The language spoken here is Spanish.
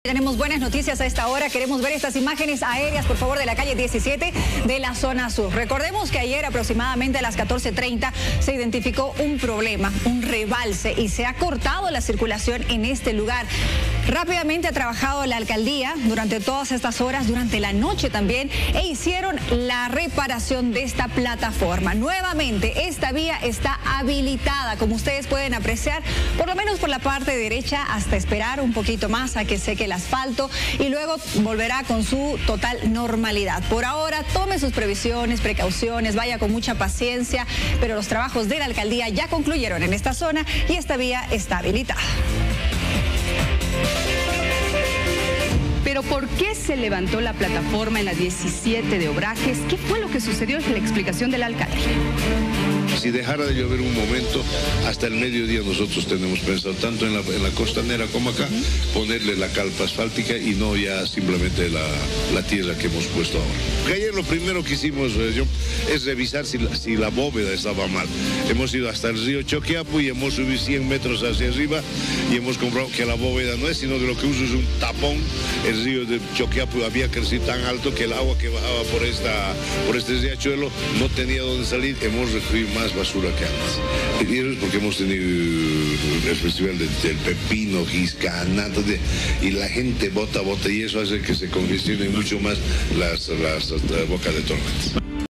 Tenemos buenas noticias a esta hora. Queremos ver estas imágenes aéreas, por favor, de la calle 17 de la zona sur. Recordemos que ayer aproximadamente a las 14:30 se identificó un problema, un rebalse, y se ha cortado la circulación en este lugar. Rápidamente ha trabajado la alcaldía durante todas estas horas, durante la noche también, e hicieron la reparación de esta plataforma. Nuevamente, esta vía está habilitada, como ustedes pueden apreciar, por lo menos por la parte derecha, hasta esperar un poquito más a que seque el asfalto y luego volverá con su total normalidad. Por ahora, tome sus previsiones, precauciones, vaya con mucha paciencia, pero los trabajos de la alcaldía ya concluyeron en esta zona y esta vía está habilitada. Pero ¿por qué se levantó la plataforma en la 17 de Obrajes? ¿Qué fue lo que sucedió? Es la explicación del alcalde. Si dejara de llover un momento, hasta el mediodía nosotros tenemos pensado, tanto en la costanera como acá, ponerle la calpa asfáltica y no ya simplemente la tierra que hemos puesto ahora. Porque ayer lo primero que hicimos es revisar si la bóveda estaba mal. Hemos ido hasta el río Choquiapu y hemos subido 100 metros hacia arriba y hemos comprobado que la bóveda no es, sino que lo que usa es un tapón. El río de Choquiapu había crecido tan alto que el agua que bajaba por este riachuelo no tenía dónde salir. Hemos recogido más basura que antes. Y eso es porque hemos tenido el festival del pepino, Giscanato, y la gente bota, y eso hace que se congestionen mucho más las bocas de tormentas.